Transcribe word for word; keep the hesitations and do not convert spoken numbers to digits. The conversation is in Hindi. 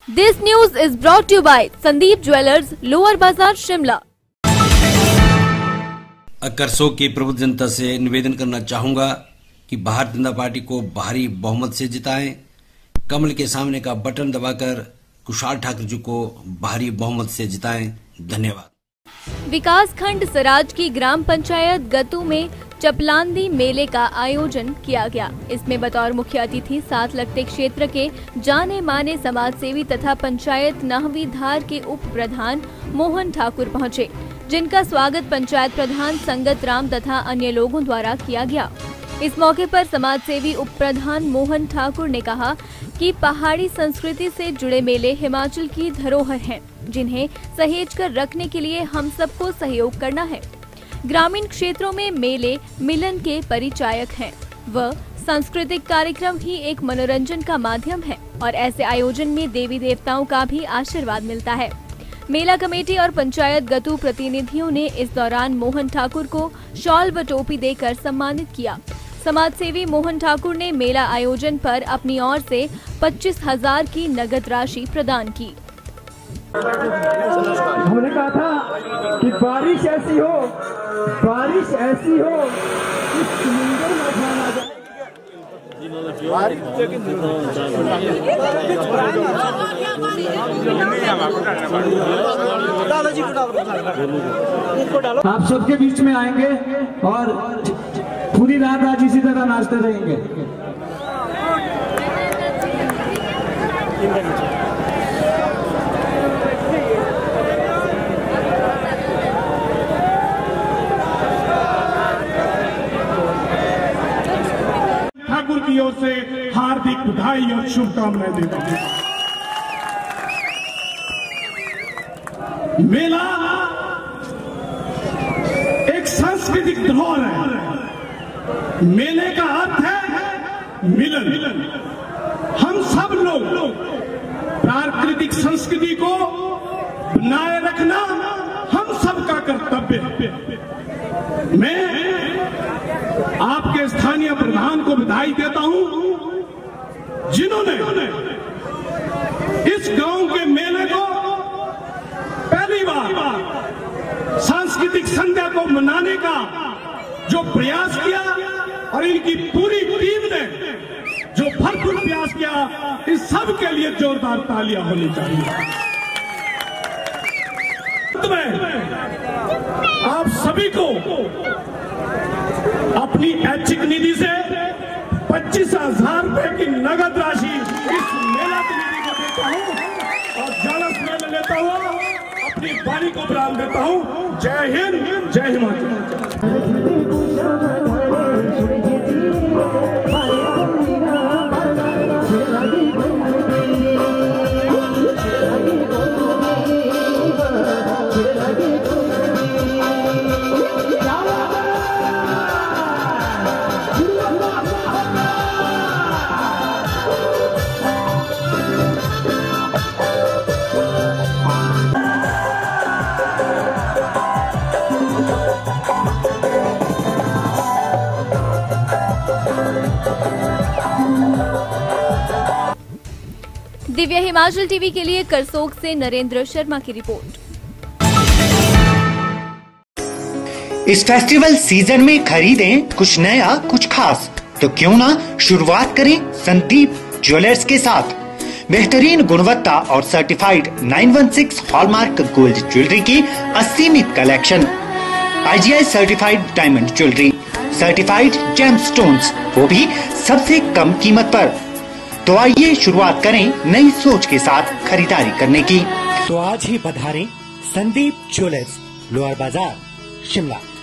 This news is brought you by Sandeep jewellers, lower Bazaar, Shimla. Karsog की प्रबुद्ध जनता से निवेदन करना चाहूंगा कि भारतीय जनता पार्टी को भारी बहुमत से जिताएं। कमल के सामने का बटन दबाकर कुशाल ठाकुर जी को भारी बहुमत से जिताएं। धन्यवाद। विकास खंड सराज की ग्राम पंचायत गतू में चपलांदी मेले का आयोजन किया गया। इसमें बतौर मुख्य अतिथि सात लगते क्षेत्र के जाने माने समाज सेवी तथा पंचायत नाहवी धार के उप प्रधान मोहन ठाकुर पहुंचे, जिनका स्वागत पंचायत प्रधान संगत राम तथा अन्य लोगों द्वारा किया गया। इस मौके पर समाज सेवी उप प्रधान मोहन ठाकुर ने कहा कि पहाड़ी संस्कृति से जुड़े मेले हिमाचल की धरोहर हैं, जिन्हें सहेज कर रखने के लिए हम सबको सहयोग करना है। ग्रामीण क्षेत्रों में मेले मिलन के परिचायक हैं। वह सांस्कृतिक कार्यक्रम ही एक मनोरंजन का माध्यम है और ऐसे आयोजन में देवी देवताओं का भी आशीर्वाद मिलता है। मेला कमेटी और पंचायत गतू प्रतिनिधियों ने इस दौरान मोहन ठाकुर को शॉल व टोपी देकर सम्मानित किया। समाज सेवी मोहन ठाकुर ने मेला आयोजन पर अपनी ओर से पच्चीस हजार की नगद राशि प्रदान की। हमने कहा था कि बारिश ऐसी हो, बारिश ऐसी हो कि समुंदर में उफान आ जाए। आप सबके बीच में आएंगे और पूरी रात आज इसी तरह नाचते रहेंगे। ठाकुर की ओर से हार्दिक बधाई और शुभकामनाएं देता हूं। मेला एक सांस्कृतिक धरोहर है। मेले का अर्थ है मिलन। हम सब लोग प्राकृतिक संस्कृति को बनाए रखना हम सबका कर्तव्य है। मैं आपके स्थानीय प्रधान को बधाई देता हूं, जिन्होंने इस गांव के मेले को पहली बार सांस्कृतिक संध्या को मनाने का जो प्रयास किया और इनकी पूरी टीम ने जो भरपूर प्रयास किया, इस सब के लिए जोरदार तालियां होनी चाहिए। आप सभी को अपनी ऐच्छिक निधि से पच्चीस हजार रुपए की नगद राशि इस मेला कमेटी को देता हूं और ज्यादा समय लेता हुआ अपनी वाणी को विराम देता हूं। जय हिंद, जय हिमाचल। दिव्य हिमाचल टीवी के लिए करसोग से नरेंद्र शर्मा की रिपोर्ट। इस फेस्टिवल सीजन में खरीदें कुछ नया कुछ खास, तो क्यों ना शुरुआत करें संदीप ज्वेलर्स के साथ। बेहतरीन गुणवत्ता और सर्टिफाइड नौ एक छह हॉलमार्क गोल्ड ज्वेलरी की असीमित collection, IGI certified diamond jewellery, certified gemstones, वो भी सबसे कम कीमत पर। तो आइए शुरुआत करें नई सोच के साथ खरीदारी करने की। तो आज ही पधारें संदीप ज्वेलर्स, लोअर बाजार, शिमला।